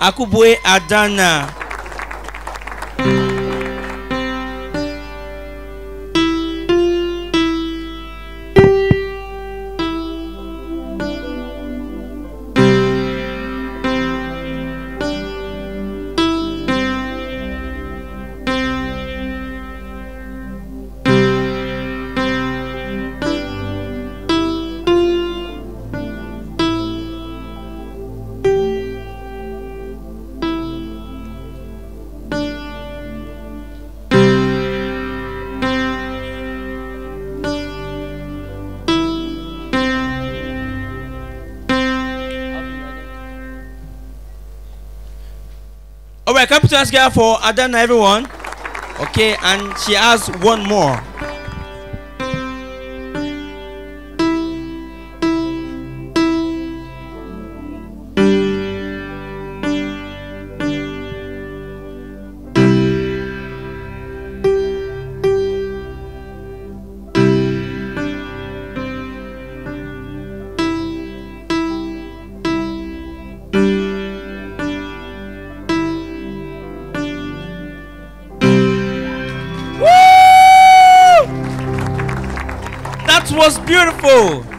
AKUBUE ADANNA. Alright, come to us here for ADANNA, everyone. Okay, and she has one more. That was beautiful.